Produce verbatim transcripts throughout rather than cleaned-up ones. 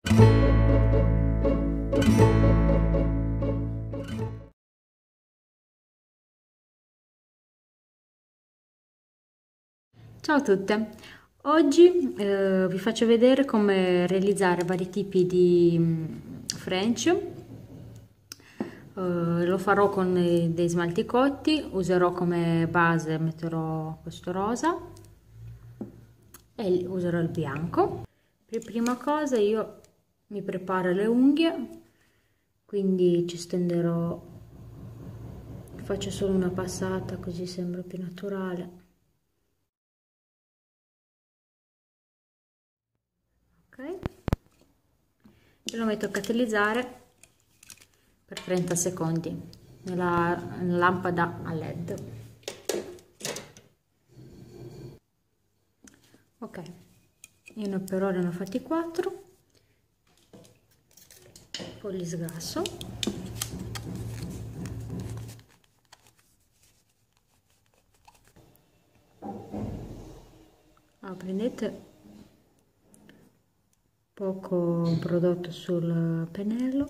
Ciao a tutte! Oggi eh, vi faccio vedere come realizzare vari tipi di mm, French. Eh, lo farò con dei smalti cotti, userò come base, metterò questo rosa e userò il bianco. Per prima cosa io mi preparo le unghie, quindi ci stenderò, faccio solo una passata così sembra più naturale. Ok, e lo metto a catalizzare per trenta secondi nella lampada a led. Ok, io per ora ne ho fatti quattro, poi li sgrasso. Allora, prendete poco prodotto sul pennello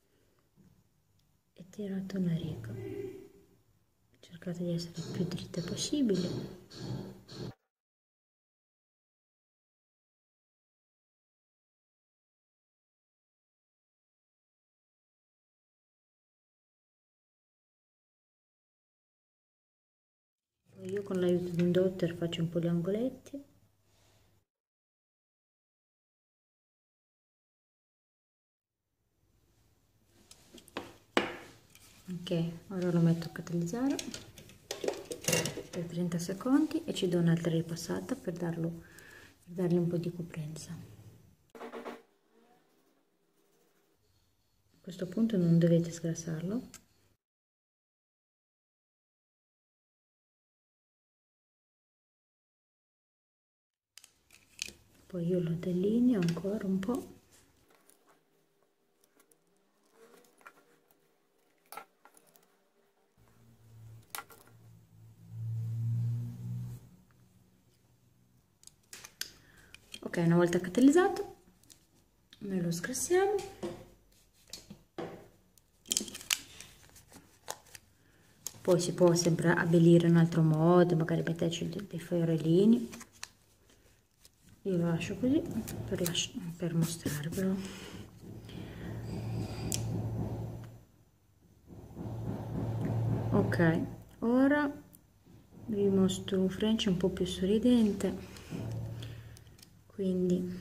e tirate una riga, cercate di essere il più dritte possibile. Poi io con l'aiuto di un dotter faccio un po' gli angoletti. Ok, ora lo metto a catalizzare per trenta secondi e ci do un'altra ripassata per, darlo, per dargli un po' di coprenza. A questo punto non dovete sgrassarlo. Poi io lo delineo ancora un po'. Ok, una volta catalizzato, noi lo sgrassiamo. Poi si può sempre abbellire in un altro modo, magari metterci dei fiorellini. Io lo lascio così per, lasci per mostrarvelo. Ok, ora vi mostro un French un po' più sorridente, quindi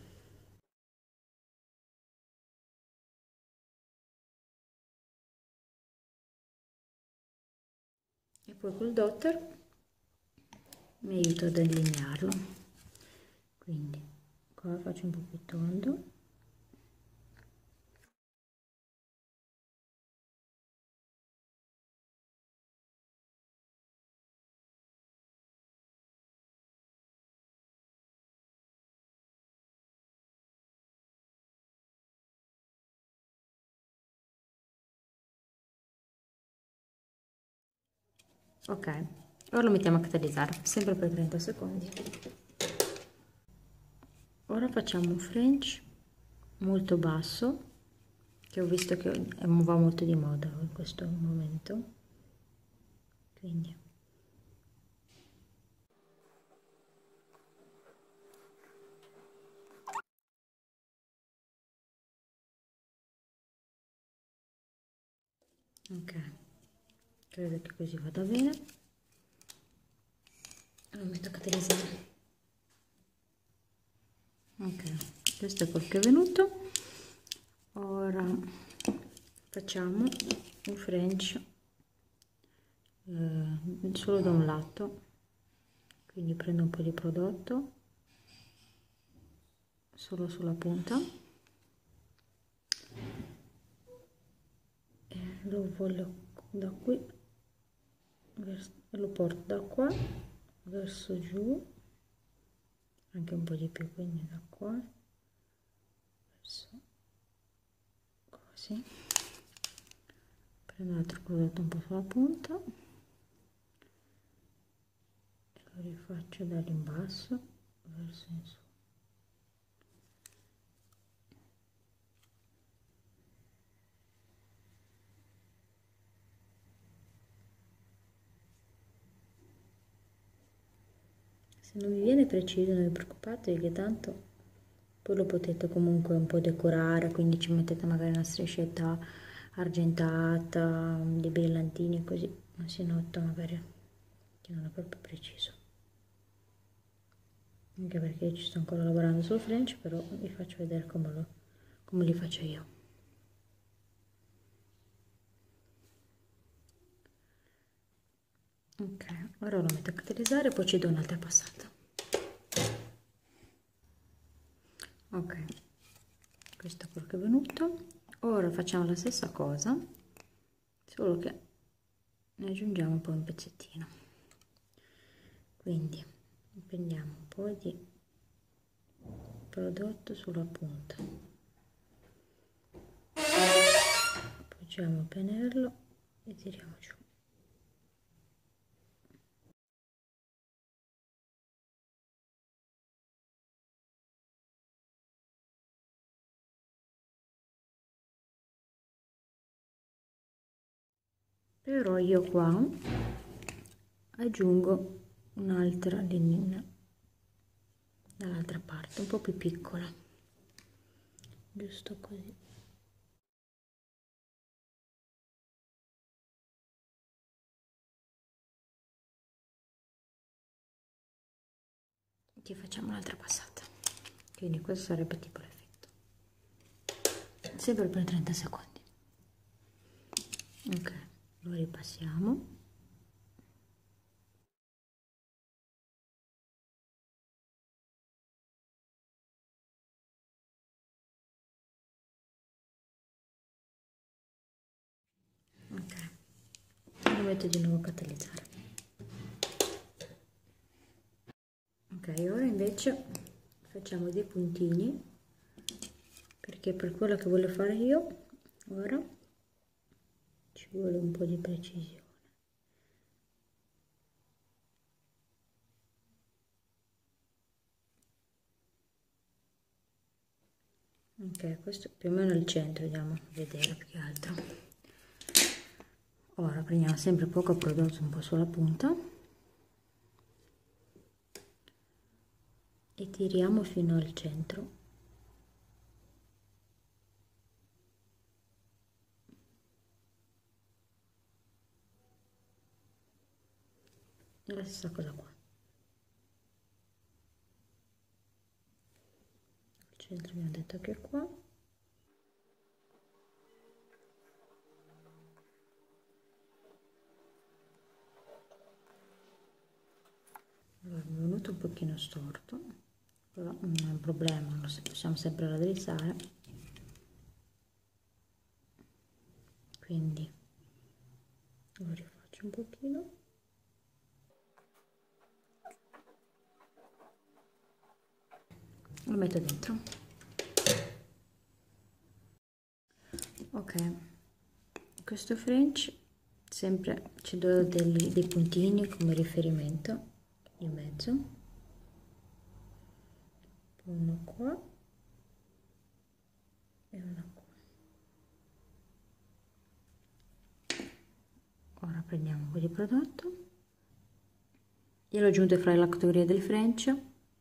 e poi col dotter mi aiuto ad allinearlo, quindi qua faccio un po' più tondo. Ok, ora lo mettiamo a catalizzare, sempre per trenta secondi. Ora facciamo un French molto basso, che ho visto che va molto di moda in questo momento, quindi ok, credo che così vada bene. Lo metto a catalizzare. Ok, questo è quel che è venuto. Ora facciamo un French eh, solo da un lato, quindi prendo un po' di prodotto solo sulla punta e lo voglio da qui verso, lo porto da qua verso giù, anche un po' di più, quindi da qua verso così. Prendo l'altro prodotto un po' sulla punta e lo rifaccio dall'imbasso verso in su. Se non vi viene preciso non vi preoccupate, che tanto poi lo potete comunque un po' decorare, quindi ci mettete magari una striscetta argentata, dei brillantini, così non si nota magari che non è proprio preciso. Anche perché io ci sto ancora lavorando sul French, però vi faccio vedere come, lo, come li faccio io. Ok, ora lo metto a catalizzare e poi ci do un'altra passata. Ok, questo è quello che è venuto. Ora facciamo la stessa cosa, solo che ne aggiungiamo poi un pezzettino. Quindi prendiamo un po' di prodotto sulla punta, appoggiamo il pennello e tiriamo giù. Però io qua aggiungo un'altra linea dall'altra parte, un po' più piccola, giusto così. Ci facciamo un'altra passata, quindi questo sarebbe tipo l'effetto, sempre per trenta secondi. Ok, lo ripassiamo. Ok, lo metto di nuovo a catalizzare. Ok, ora invece facciamo dei puntini, perché per quello che voglio fare io ora ci vuole un po' di precisione. Ok, questo più o meno è il centro, andiamo a vedere più che altro. Ora prendiamo sempre poco prodotto un po' sulla punta e tiriamo fino al centro. E la stessa cosa qua. Al centro abbiamo detto che è qua. Allora, mi è venuto un pochino storto, però non è un problema, lo possiamo sempre raddrizzare. Quindi lo rifaccio un pochino. Lo metto dentro. Ok, questo French sempre ci do dei, dei puntini come riferimento in mezzo, uno qua e uno qua. Ora prendiamo un po' di prodotto, io l'ho aggiunto fra la categoria del French,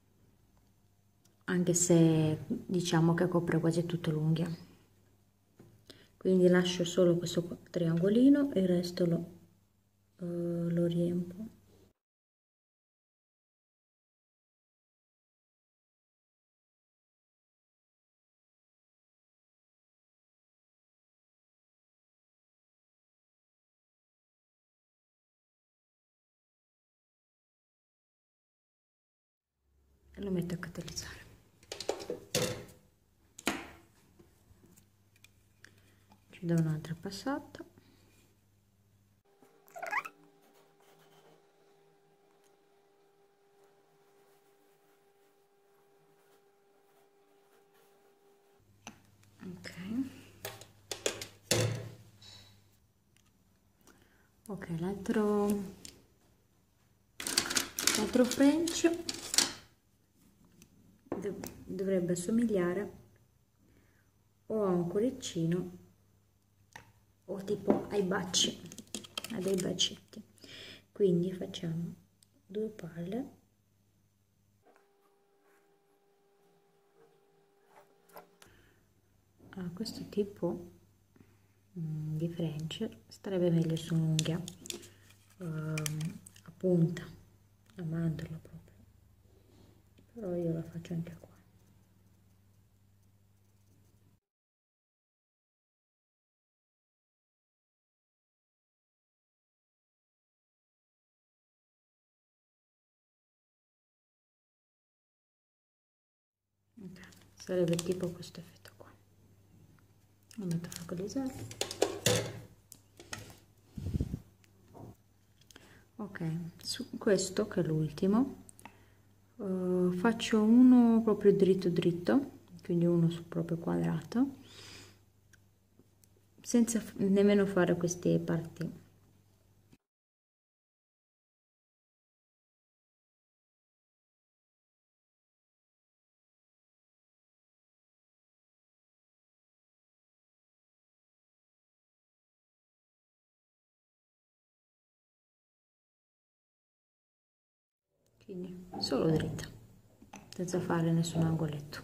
anche se diciamo che copre quasi tutta l'unghia, quindi lascio solo questo triangolino e il resto lo, uh, lo riempo. E lo metto a catalizzare. Ci do un'altra passata. Ok. Ok, l'altro l'altro French dovrebbe assomigliare o a un cuoricino o tipo ai baci, a dei bacetti. Quindi facciamo due palle a questo tipo di French starebbe meglio su un'unghia ehm, a punta, a mandorla proprio, però io la faccio anche qua. Okay. Sarebbe tipo questo effetto qua. Lo metto a focalizzare. Ok, su questo che è l'ultimo uh, faccio uno proprio dritto dritto, quindi uno su proprio quadrato, senza nemmeno fare queste parti. Quindi solo dritta, senza fare nessun angoletto.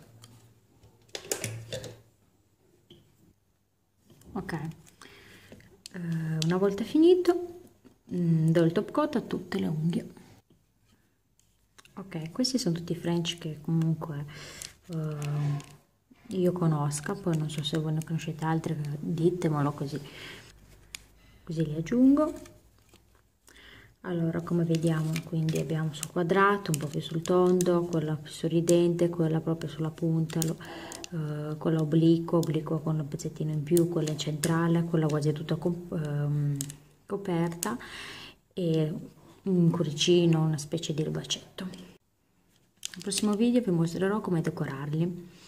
Ok, eh, una volta finito mh, do il top coat a tutte le unghie. Ok, questi sono tutti i French che comunque eh, io conosca, poi non so se voi ne conoscete altri, ditemelo così, così li aggiungo. Allora, come vediamo, quindi abbiamo sul quadrato, un po' più sul tondo, quella più sorridente, quella proprio sulla punta, lo, eh, quella obliqua, obliqua con un pezzettino in più, quella centrale, quella quasi tutta ehm, coperta e un cuoricino, una specie di rubacetto. Nel prossimo video vi mostrerò come decorarli.